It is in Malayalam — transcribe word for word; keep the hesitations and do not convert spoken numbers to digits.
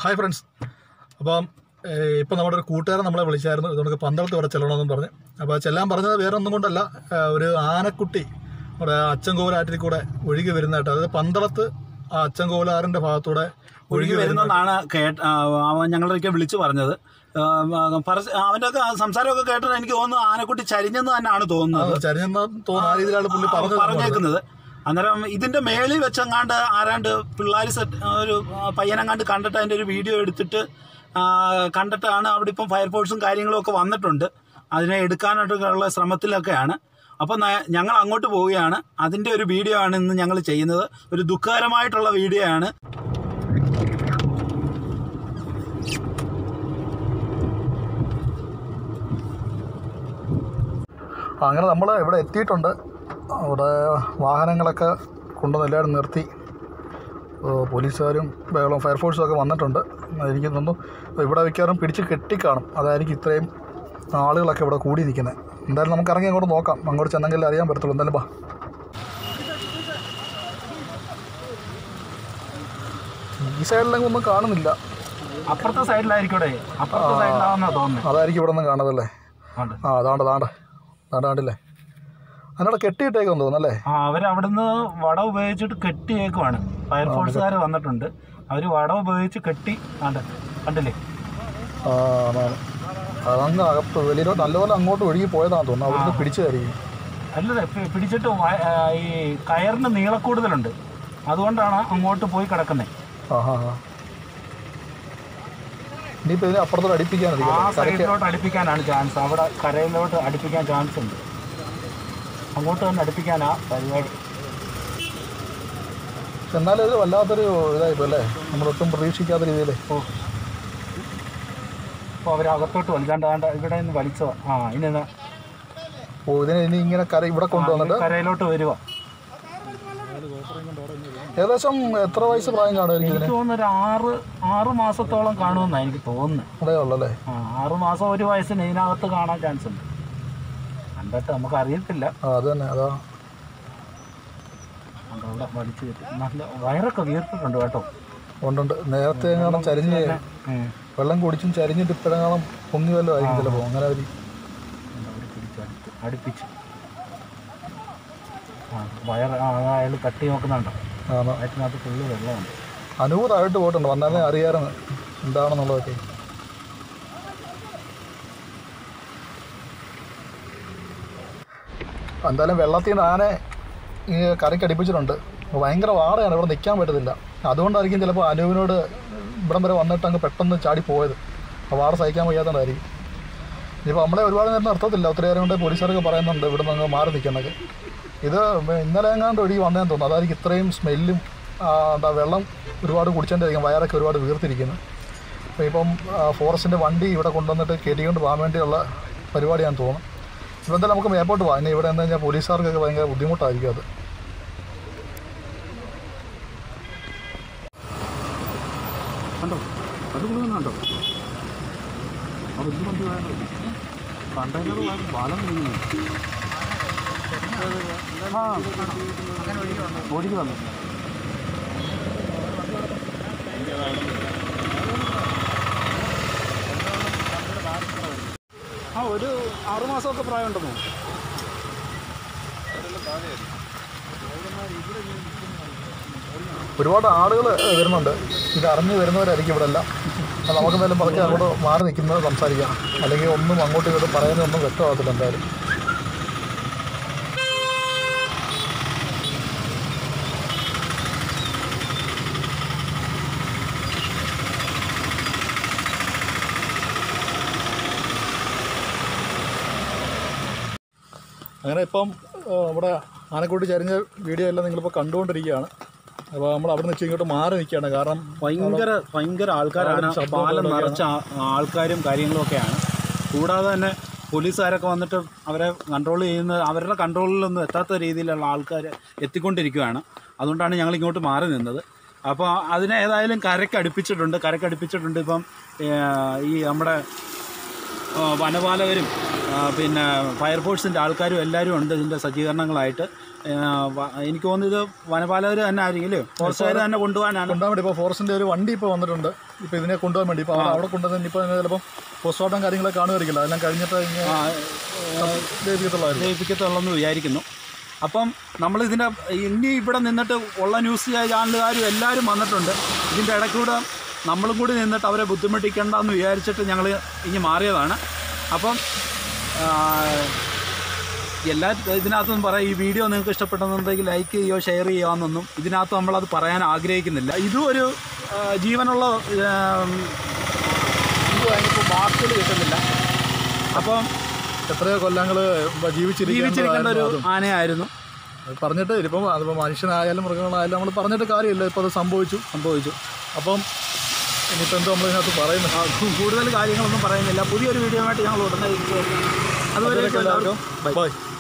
Hi friends. അപ്പം ഇപ്പം നമ്മുടെ ഒരു കൂട്ടുകാരൻ നമ്മളെ വിളിച്ചായിരുന്നു, ഇതുകൊണ്ട് പന്തളത്ത് വരെ ചെല്ലണമെന്നും പറഞ്ഞ്. അപ്പോൾ ചെല്ലാൻ പറഞ്ഞത് വേറെ ഒന്നും കൊണ്ടല്ല, ഒരു ആനക്കുട്ടി നമ്മുടെ അച്ചൻകോവിലാറ്റിൽ കൂടെ ഒഴുകി വരുന്നതായിട്ട്, അതായത് പന്തളത്ത് ആ അച്ചൻകോവിലാറിൻ്റെ ഭാഗത്തൂടെ ഒഴുകി വരുന്നതാണ് കേട്ട് ഞങ്ങളൊക്കെ വിളിച്ചു പറഞ്ഞത്. അവൻ്റെ ഒക്കെ സംസാരമൊക്കെ കേട്ടത് എനിക്ക് തോന്നുന്നു ആനക്കുട്ടി ചരിഞ്ഞെന്ന് തന്നെയാണ് തോന്നുന്നത്. ചരിഞ്ഞെന്ന് തോന്നുന്ന ആ രീതിയിലാണ് പുള്ളി പറഞ്ഞേക്കുന്നത്. അന്നേരം ഇതിൻ്റെ മേളിൽ വെച്ചെങ്ങാണ്ട് ആരാണ്ട് പിള്ളേർ സെറ്റ് ഒരു പയ്യനെങ്ങാണ്ട് കണ്ടിട്ട് അതിൻ്റെ ഒരു വീഡിയോ എടുത്തിട്ട് കണ്ടിട്ടാണ് അവിടെ ഇപ്പം ഫയർഫോഴ്സും കാര്യങ്ങളും ഒക്കെ വന്നിട്ടുണ്ട്. അതിനെ എടുക്കാനായിട്ടുള്ള ശ്രമത്തിലൊക്കെയാണ്. അപ്പം ഞങ്ങൾ അങ്ങോട്ട് പോവുകയാണ്. അതിൻ്റെ ഒരു വീഡിയോ ആണ് ഇന്ന് ഞങ്ങൾ ചെയ്യുന്നത്. ഒരു ദുഃഖകരമായിട്ടുള്ള വീഡിയോ ആണ്. അങ്ങനെ നമ്മൾ ഇവിടെ എത്തിയിട്ടുണ്ട്. അവിടെ വാഹനങ്ങളൊക്കെ കൊണ്ടുവന്ന് എല്ലാവരും നിർത്തി. പോലീസുകാരും ബഹളവും ഫയർഫോഴ്സും ഒക്കെ വന്നിട്ടുണ്ട്. എനിക്ക് തോന്നുന്നു ഇവിടെ മിക്കവാറും പിടിച്ച് കെട്ടിക്കാണും. അതായിരിക്കും ഇത്രയും ആളുകളൊക്കെ ഇവിടെ കൂടി നിൽക്കുന്നത്. എന്തായാലും നമുക്ക് ഇറങ്ങി അങ്ങോട്ട് നോക്കാം. അങ്ങോട്ട് ചെന്നെങ്കിൽ അറിയാൻ പറ്റത്തുള്ളൂ. എന്തായാലും ബാ. ഈ സൈഡിലെങ്കിൽ ഒന്നും കാണുന്നില്ല. അപ്പുറത്തെ സൈഡിലായിരിക്കും. അതായിരിക്കും ഇവിടെ നിന്ന് കാണുന്നതല്ലേ? ആ അതാണ്ട് താണ്ട താണ്ട കണ്ടില്ലേ? അതിനോട് കെട്ടിയിട്ടേക്കെന്ന് തോന്നുന്നല്ലേ? ആ അവരവിടുന്ന് വട ഉപയോഗിച്ചിട്ട് കെട്ടിയേക്കുവാണ്. ഫയർഫോഴ്സുകാർ വന്നിട്ടുണ്ട്. അവർ വട ഉപയോഗിച്ച് കെട്ടി കണ്ടില്ലേ? ആ അതങ്ങ് അകത്ത് വെളിയിലോട്ട് നല്ലപോലെ അങ്ങോട്ട് ഒഴുകി പോയതാണെന്ന് തോന്നുന്നു. അവിടുന്ന് പിടിച്ചതായിരിക്കും. അല്ലതെ പിടിച്ചിട്ട് ഈ കയറിന് നീളക്കൂടുതലുണ്ട്. അതുകൊണ്ടാണ് അങ്ങോട്ട് പോയി കിടക്കുന്നത്. ആ ഹാ ഹാ ഇനിയിപ്പോൾ ഇതിനെ അപ്പുറത്തോട്ട് അടുപ്പിക്കാനാണ്. ആ സൈഡിലോട്ട് അടുപ്പിക്കാനാണ് ചാൻസ്. അവിടെ കരയിലോട്ട് അടുപ്പിക്കാൻ ചാൻസ് ഉണ്ട്. അങ്ങോട്ട് തന്നെ അടുപ്പിക്കാനാ പരിപാടി. എന്നാലും ഇത് വല്ലാത്തൊരു ഇതായിപ്പോൾ അല്ലേ? നമ്മളൊട്ടും പ്രതീക്ഷിക്കാത്ത രീതിയിൽ. ഓ അപ്പോൾ അവരകത്തോട്ട് വലിക്കാണ്ട് ഇവിടെ നിന്ന് വലിച്ചോ. ആ ഇനി ഓ ഇതിനെ ഇനി ഇങ്ങനെ കര ഇവിടെ കൊണ്ടുവന്നിട്ട് കരയിലോട്ട് വരുക. ഏകദേശം എത്ര വയസ്സ് പ്രായം കാണുമായിരിക്കും? എനിക്ക് തോന്നുന്നു ഒരു ആറ് ആറ് മാസത്തോളം കാണുമെന്നാണ് എനിക്ക് തോന്നുന്നത്. അതേ ഉള്ളല്ലേ? ആ ആറ് മാസം ഒരു വയസ്സിന് ഇതിനകത്ത് കാണാൻ ചാൻസ് ഉണ്ട്. കണ്ടിട്ട് നമുക്ക് അറിയത്തില്ല. അത് തന്നെ അതാ അവിടെ വലിച്ചു കയറ്റി നല്ല വയറൊക്കെ വീർത്തിട്ടുണ്ട് കേട്ടോ. ഉണ്ടുണ്ട്. നേരത്തെ എങ്ങാനും ചരിഞ്ഞ് വെള്ളം കുടിച്ചും ചരിഞ്ഞിട്ട് ഇപ്പോഴെങ്ങാനും പൊങ്ങി വല്ലതും ആയിരിക്കും ചിലപ്പോൾ. അങ്ങനെ അവർ പിടിച്ചടുത്ത് അടുപ്പിച്ച് ആ വയർ അയാൾ കട്ടി നോക്കുന്നുണ്ടോ? അതിനകത്ത് ഫുള്ള് വെള്ളമുണ്ട്. അനുഭൂതമായിട്ട് പോയിട്ടുണ്ട്. വന്നാലേ അറിയാറുണ്ട് എന്താണെന്നുള്ളതൊക്കെ. എന്തായാലും വെള്ളത്തിൽ നിന്ന് ആനെ ഈ കരയ്ക്ക് അടുപ്പിച്ചിട്ടുണ്ട്. ഭയങ്കര വാടയാണ്, ഇവിടെ നിൽക്കാൻ പറ്റത്തില്ല. അതുകൊണ്ടായിരിക്കും ചിലപ്പോൾ അനൂപിനോട് ഇവിടം വരെ വന്നിട്ട് അങ്ങ് പെട്ടെന്ന് ചാടി പോയത്. അപ്പോൾ വാട സഹിക്കാൻ വയ്യാത്തതുകൊണ്ടായിരിക്കും. ഇനിയിപ്പോൾ നമ്മളെ ഒരുപാട് നേരം നിർത്തത്തില്ല. ഒത്തിരി നേരം കൊണ്ട് പോലീസുകാരൊക്കെ പറയുന്നുണ്ട് ഇവിടെ നിന്ന് അങ്ങ് മാറി നിൽക്കുന്നതൊക്കെ. ഇത് ഇന്നലെ എങ്ങാണ്ട് ഒഴുകി വന്നതെന്ന് തോന്നുന്നു. അതായിരിക്കും ഇത്രയും സ്മെല്ലും എന്താ വെള്ളം ഒരുപാട് കുടിച്ചോണ്ടിരിക്കും. വയറൊക്കെ ഒരുപാട് വീർത്തിരിക്കുന്നു. അപ്പോൾ ഇപ്പം ഫോറസ്റ്റിൻ്റെ വണ്ടി ഇവിടെ കൊണ്ടുവന്നിട്ട് കയറ്റിക്കൊണ്ട് പോകാൻ വേണ്ടിയുള്ള പരിപാടിയാണെന്ന് തോന്നുന്നു. ഇപ്പോൾ എന്തായാലും നമുക്ക് മേപ്പോട്ട് പോകാം. ഇനി ഇവിടെ എന്ന് കഴിഞ്ഞാൽ പോലീസുകാർക്കൊക്കെ ഭയങ്കര ബുദ്ധിമുട്ടായിരിക്കും അത്. കണ്ടോ അത് മുഴുവനുണ്ടോ? അത് വണ്ടി കണ്ടെയ്നർ പാലം ആ ഒഴുകി വന്നു. ആ ഒരു ആറുമാസമൊക്കെ പ്രായമുണ്ടെന്നോ? ഒരുപാട് ആളുകൾ വരുന്നുണ്ട്. ഇത് അറിഞ്ഞ് വരുന്നവരായിരിക്കും ഇവിടെ എല്ലാം. അപ്പോൾ നമുക്ക് എന്തായാലും പതുക്കെ അങ്ങോട്ട് മാറി നിൽക്കുന്നത് സംസാരിക്കാം. അല്ലെങ്കിൽ ഒന്നും അങ്ങോട്ടും ഇങ്ങോട്ടും പറയുന്നതൊന്നും വ്യക്തമാകത്തില്ല എന്തായാലും. അങ്ങനെ ഇപ്പം ഇവിടെ ആനക്കൂട്ടി ചരിഞ്ഞ വീഡിയോ എല്ലാം നിങ്ങളിപ്പോൾ കണ്ടുകൊണ്ടിരിക്കുകയാണ്. അപ്പോൾ നമ്മൾ അവിടെ നിന്ന് ഇങ്ങോട്ട് മാറി നിൽക്കുകയാണ്. കാരണം ഭയങ്കര ഭയങ്കര ആൾക്കാരാണ്. പാലം നിറച്ച ആൾക്കാരും കാര്യങ്ങളും ഒക്കെയാണ്. കൂടാതെ തന്നെ പോലീസുകാരൊക്കെ വന്നിട്ട് അവരെ കൺട്രോൾ ചെയ്യുന്ന അവരുടെ കൺട്രോളിലൊന്നും എത്താത്ത രീതിയിലുള്ള ആൾക്കാർ എത്തിക്കൊണ്ടിരിക്കുകയാണ്. അതുകൊണ്ടാണ് ഞങ്ങൾ ഇങ്ങോട്ട് മാറി നിന്നത്. അപ്പോൾ അതിനെ ഏതായാലും കരയ്ക്ക് അടുപ്പിച്ചിട്ടുണ്ട് കരയ്ക്ക് അടുപ്പിച്ചിട്ടുണ്ട് ഇപ്പം ഈ നമ്മുടെ വനപാലകരും പിന്നെ ഫയർഫോഴ്സിൻ്റെ ആൾക്കാരും എല്ലാവരും ഉണ്ട് ഇതിൻ്റെ സജ്ജീകരണങ്ങളായിട്ട്. എനിക്ക് തോന്നുന്നു ഇത് വനപാലകർ തന്നെ ആയിരിക്കും അല്ലേ, ഫോറസ്റ്റുകാർ തന്നെ കൊണ്ടുപോകാനാണ് കൊണ്ടുപോകാൻ വേണ്ടി. ഇപ്പോൾ ഫോറസ്റ്റിൻ്റെ ഒരു വണ്ടി ഇപ്പോൾ വന്നിട്ടുണ്ട്, ഇപ്പോൾ ഇതിനെ കൊണ്ടുപോകാൻ വേണ്ടി. ഇപ്പോൾ അവിടെ കൊണ്ടുവന്ന് ഇപ്പോൾ ചിലപ്പോൾ പോസ്റ്റ്മോർട്ടം കാര്യങ്ങളൊക്കെ കാണുമായിരിക്കില്ല, അതെല്ലാം കഴിഞ്ഞിട്ട് ലയിപ്പിക്കത്തുള്ളെന്ന് വിചാരിക്കുന്നു. അപ്പം നമ്മളിതിൻ്റെ ഇനി ഇവിടെ നിന്നിട്ട് ഉള്ള ന്യൂസ് ചാനലുകാരും എല്ലാവരും വന്നിട്ടുണ്ട്. ഇതിൻ്റെ ഇടയ്ക്കൂടെ നമ്മളും കൂടി നിന്നിട്ട് അവരെ ബുദ്ധിമുട്ടിക്കേണ്ടെന്ന് വിചാരിച്ചിട്ട് ഞങ്ങൾ ഇനി മാറിയതാണ്. അപ്പം എല്ലാ ഇതിനകത്തും പറയാം, ഈ വീഡിയോ നിങ്ങൾക്ക് ഇഷ്ടപ്പെട്ടെന്നുണ്ടെങ്കിൽ ലൈക്ക് ചെയ്യുകയോ ഷെയർ ചെയ്യുകയെന്നൊന്നും ഇതിനകത്ത് നമ്മളത് പറയാൻ ആഗ്രഹിക്കുന്നില്ല. ഇതും ഒരു ജീവനുള്ള ഇതുമായിപ്പോൾ വാക്കുകൾ കിട്ടുന്നില്ല. അപ്പം എത്രയോ കൊല്ലങ്ങൾ ജീവിച്ചിരിക്കേണ്ട ഒരു ആനയായിരുന്നു. പറഞ്ഞിട്ട് ഇപ്പം അതിപ്പോൾ മനുഷ്യനായാലും മൃഗങ്ങളായാലും നമ്മൾ പറഞ്ഞിട്ട് കാര്യമില്ല, ഇപ്പോൾ അത് സംഭവിച്ചു സംഭവിച്ചു അപ്പം ഇനിയിപ്പോൾ എന്തോ നമ്മൾ ഇതിനകത്ത് പറയുന്നത്, കൂടുതൽ കാര്യങ്ങളൊന്നും പറയുന്നില്ല. പുതിയൊരു വീഡിയോ ആയിട്ട് ഞങ്ങൾ ഉടനെ ഇരിക്കുകയായിരുന്നു. അതുവരെ എല്ലാവർക്കും ബൈ.